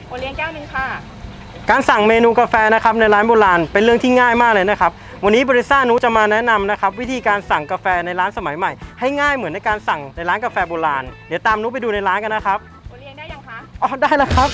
โอเลี้ยงแก้วหนึ่งค่ะการสั่งเมนูกาแฟนะครับในร้านโบราณเป็นเรื่องที่ง่ายมากเลยนะครับวันนี้บริษัทนุจะมาแนะนำนะครับวิธีการสั่งกาแฟในร้านสมัยใหม่ให้ง่ายเหมือนในการสั่งในร้านกาแฟโบราณเดี๋ยวตามนุไปดูในร้านกันนะครับโอเลี้ยงได้ยังคะอ๋อได้แล้วครับ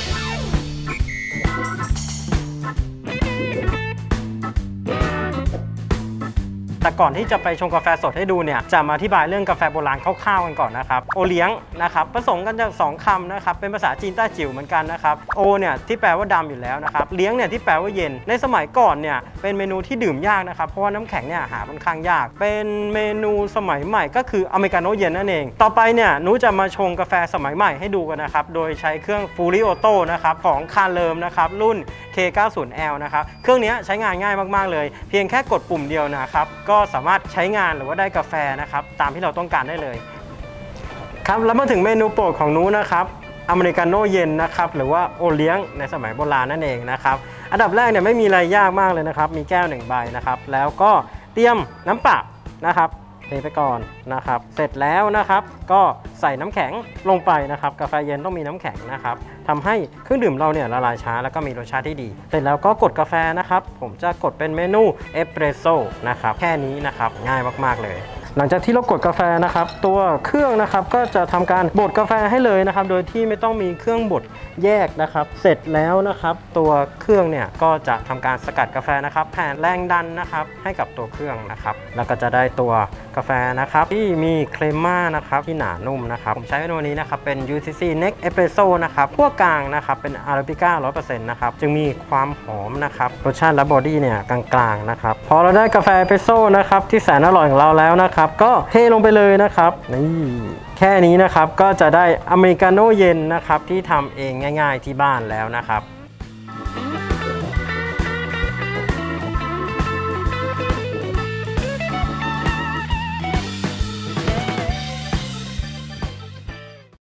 แต่ก่อนที่จะไปชงกาแฟสดให้ดูเนี่ยจะมาอธิบายเรื่องกาแฟโบราณคร่าวๆกันก่อนนะครับโอเลี้ยงนะครับผสมกันจาก2คำนะครับเป็นภาษาจีนใต้จิ๋วเหมือนกันนะครับโอเนี่ยที่แปลว่าดำอยู่แล้วนะครับเลี้ยงเนี่ยที่แปลว่าเย็นในสมัยก่อนเนี่ยเป็นเมนูที่ดื่มยากนะครับเพราะว่าน้ำแข็งเนี่ยหาค่อนข้างยากเป็นเมนูสมัยใหม่ก็คืออเมริกาโน่เย็นนั่นเองต่อไปเนี่ยนุจะมาชงกาแฟสมัยใหม่ให้ดูกันนะครับโดยใช้เครื่องฟูริโอโต้นะครับของคาร์เลิมนะครับรุ่น K90L นะครับเครื่องนี้ใช้งานง่ายมากๆเลยเพียงแค่กดปุ่มเดียวนะครับก็สามารถใช้งานหรือว่าได้กาแฟนะครับตามที่เราต้องการได้เลยครับแล้วมาถึงเมนูโปรดของนุนะครับอเมริกาโน่เย็นนะครับหรือว่าโอเลี้ยงในสมัยโบราณนั่นเองนะครับอันดับแรกเนี่ยไม่มีอะไรยากมากเลยนะครับมีแก้ว1ใบนะครับแล้วก็เตรียมน้ำเปล่านะครับเทไปก่อนนะครับเสร็จแล้วนะครับก็ใส่น้ำแข็งลงไปนะครับกาแฟเย็นต้องมีน้ำแข็งนะครับทำให้เครื่องดื่มเราเนี่ยละลายช้าแล้วก็มีรสชาติที่ดีเสร็จแล้วก็กดกาแฟนะครับผมจะกดเป็นเมนูเอสเปรสโซ่นะครับแค่นี้นะครับง่ายมากๆเลยหลังจากที่เรากดกาแฟนะครับตัวเครื่องนะครับก็จะทำการบดกาแฟให้เลยนะครับโดยที่ไม่ต้องมีเครื่องบดแยกนะครับเสร็จแล้วนะครับตัวเครื่องเนี่ยก็จะทำการสกัดกาแฟนะครับแผ่แรงดันนะครับให้กับตัวเครื่องนะครับแล้วก็จะได้ตัวกาแฟนะครับที่มีเครมม่านะครับที่หนานุ่มนะครับผมใช้เมนูนี้นะครับเป็น UCC Next Espresso นะครับคั่วกลางนะครับเป็น Arabica 100% นะครับจึงมีความหอมนะครับรสชาติและบอดี้เนี่ยกลางๆนะครับพอเราได้กาแฟเอสเปรสโซ่นะครับที่แสนอร่อยของเราแล้วนะครับก็เทลงไปเลยนะครับนี่แค่นี้นะครับก็จะได้อเมริกาโน่เย็นนะครับที่ทำเองง่ายๆที่บ้านแล้วนะครับ